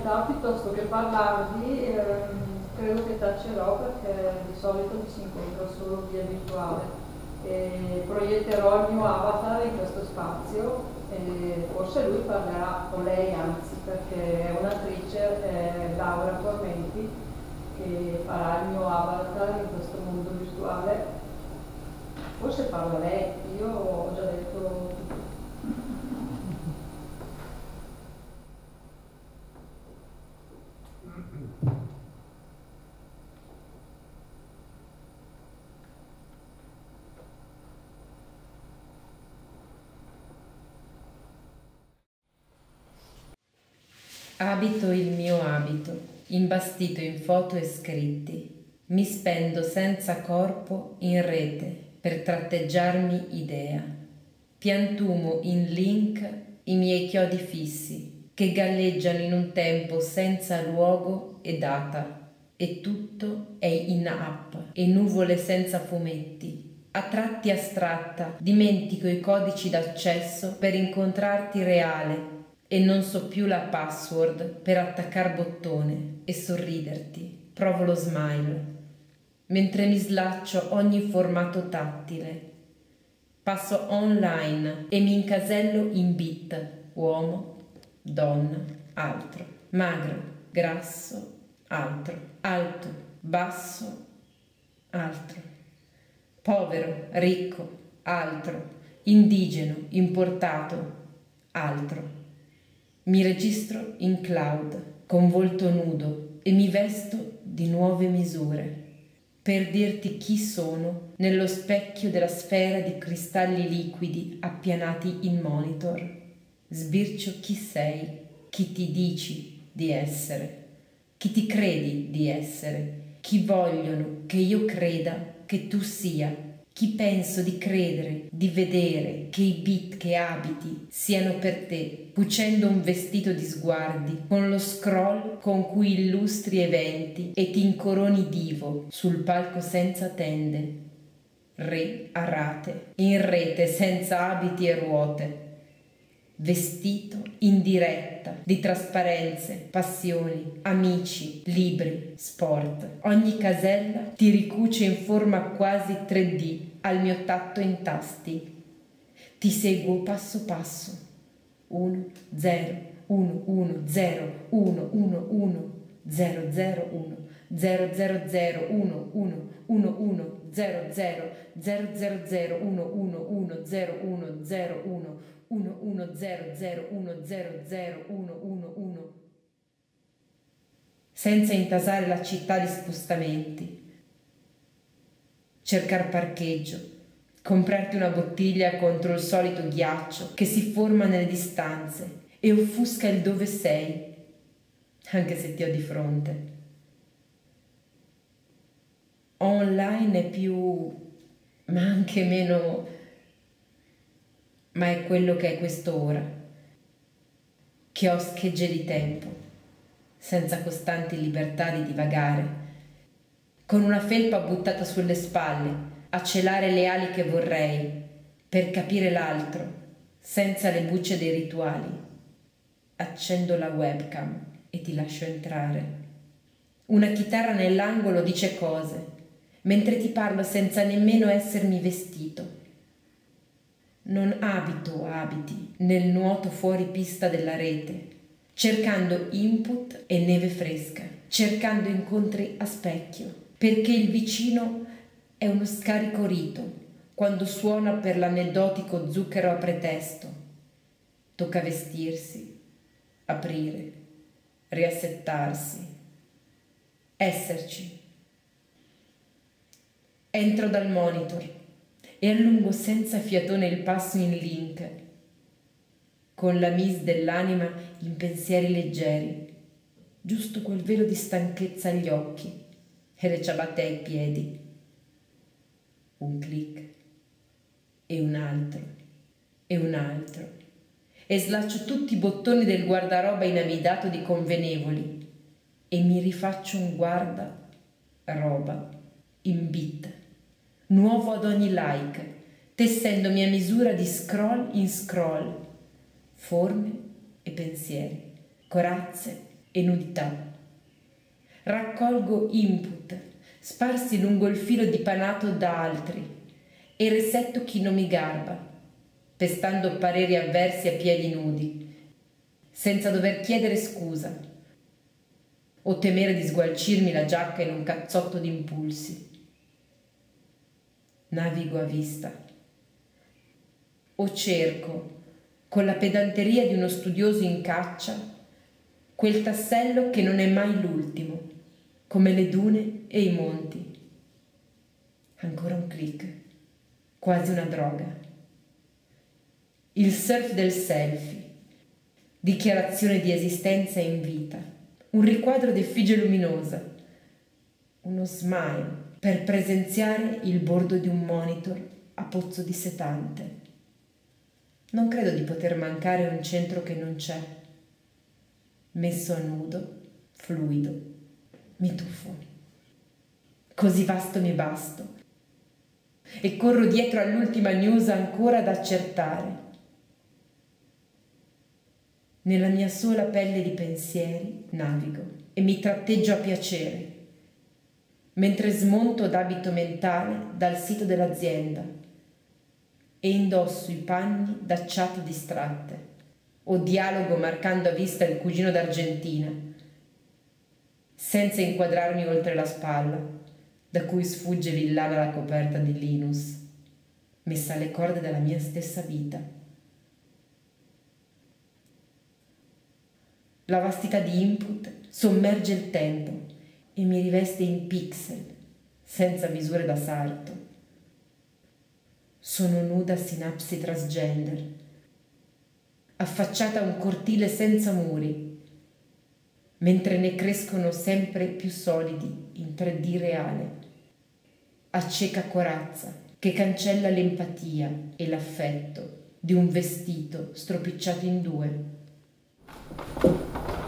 realtà piuttosto che parlarvi credo che tacerò, perché di solito mi si incontra solo via virtuale. Proietterò il mio avatar in questo spazio e forse lui parlerà, o lei anzi, perché è un'attrice, Laura Tormenti, che farà il mio avatar in questo mondo virtuale. Forse parla lei, io ho già detto tutto. Abito il mio abito, imbastito in foto e scritti. Mi spendo senza corpo in rete per tratteggiarmi idea. Piantumo in link i miei chiodi fissi che galleggiano in un tempo senza luogo e data. E tutto è in app e nuvole senza fumetti. A tratti astratta, dimentico i codici d'accesso per incontrarti reale e non so più la password per attaccar bottone e sorriderti. Provo lo smile mentre mi slaccio ogni formato tattile. Passo online e mi incasello in bit: uomo, donna, altro, magro, grasso, altro, alto, basso, altro, povero, ricco, altro, indigeno, importato, altro. Mi registro in cloud con volto nudo e mi vesto di nuove misure per dirti chi sono nello specchio della sfera di cristalli liquidi appianati in monitor. Sbircio chi sei, chi ti dici di essere, chi ti credi di essere, chi vogliono che io creda che tu sia, chi penso di credere, di vedere che i bit che abiti siano per te, cucendo un vestito di sguardi, con lo scroll con cui illustri eventi e ti incoroni divo sul palco senza tende, re a rate, in rete senza abiti e ruote, vestito in diretta di trasparenze, passioni, amici, libri, sport. Ogni casella ti ricuce in forma quasi 3D al mio tatto in tasti. Ti seguo passo passo. 1, 0, 1, 1, 0, 1, 1, 1, 0, 0, 1, 0, 0, 0, 1, 1, 1, 1, 0, 0, 0, 0, 0, 1, 1, 1, 0, 1, 0, 1, 1, 1, 0, 0, 1, 0, 0, 1, 1, 1. Senza intasare la città di spostamenti. Cercar parcheggio, comprarti una bottiglia contro il solito ghiaccio che si forma nelle distanze e offusca il dove sei, anche se ti ho di fronte. Online è più, ma anche meno, ma è quello che è quest'ora, che ho schegge di tempo, senza costanti libertà di divagare, con una felpa buttata sulle spalle, a celare le ali che vorrei, per capire l'altro, senza le bucce dei rituali. Accendo la webcam e ti lascio entrare. Una chitarra nell'angolo dice cose, mentre ti parlo senza nemmeno essermi vestito. Non abito abiti nel nuoto fuori pista della rete, cercando input e neve fresca, cercando incontri a specchio, perché il vicino è uno scarico rito quando suona per l'aneddotico zucchero a pretesto. Tocca vestirsi, aprire, riassettarsi, esserci. Entro dal monitor e allungo senza fiatone il passo in link, con la mise dell'anima in pensieri leggeri, giusto quel velo di stanchezza agli occhi e le ciabatte ai piedi. Un clic e un altro e un altro e slaccio tutti i bottoni del guardaroba inamidato di convenevoli e mi rifaccio un guarda-roba in bit, nuovo ad ogni like, tessendomi a misura di scroll in scroll, forme e pensieri, corazze e nudità. Raccolgo input sparsi lungo il filo dipanato da altri e resetto chi non mi garba, pestando pareri avversi a piedi nudi, senza dover chiedere scusa o temere di sgualcirmi la giacca in un cazzotto di impulsi. Navigo a vista o cerco, con la pedanteria di uno studioso in caccia, quel tassello che non è mai l'ultimo, come le dune e i monti. Ancora un click, quasi una droga. Il surf del selfie, dichiarazione di esistenza in vita, un riquadro di effigie luminosa, uno smile per presenziare il bordo di un monitor a pozzo di setante. Non credo di poter mancare un centro che non c'è. Messo a nudo, fluido, mi tuffo. Così vasto mi basto. E corro dietro all'ultima news ancora da accertare. Nella mia sola pelle di pensieri navigo e mi tratteggio a piacere, mentre smonto d'abito mentale dal sito dell'azienda e indosso i panni da chat distratte o dialogo marcando a vista il cugino d'Argentina, senza inquadrarmi oltre la spalla, da cui sfugge villana la coperta di Linus, messa alle corde della mia stessa vita. La vastità di input sommerge il tempo e mi riveste in pixel, senza misure da sarto. Sono nuda sinapsi transgender, affacciata a un cortile senza muri, mentre ne crescono sempre più solidi in 3D reale, a cieca corazza che cancella l'empatia e l'affetto di un vestito stropicciato in due.